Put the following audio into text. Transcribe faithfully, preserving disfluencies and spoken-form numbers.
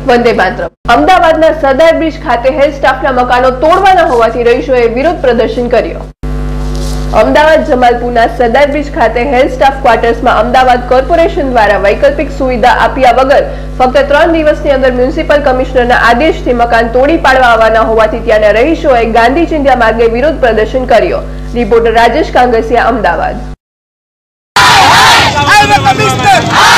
વંદે માતરમ। અમદાવાદના સરદાર બ્રિજ ખાતે હેલ્થ સ્ટાફના મકાનો તોડવાના હોવાથી રહીશોએ વિરોધ પ્રદર્શન કર્યો। અમદાવાદ જમાલપુરના સરદાર બ્રિજ ખાતે હેલ્થ સ્ટાફ ક્વાર્ટર્સમાં અમદાવાદ કોર્પોરેશન દ્વારા વૈકલ્પિક સુવિધા આપ્યા વગર ફક્ત ત્રણ દિવસની અંદર મ્યુનિસિપલ કમિશનરના આદેશથી મકાન તોડી પાડવા આવવાના હોવાથી ત્યાંના રહીશોએ ગાંધી ચિંધ્યા માર્ગે વિરોધ પ્રદર્શન કર્યો। રિપોર્ટર રાજેશ કાંગસિયા, અમદાવાદ।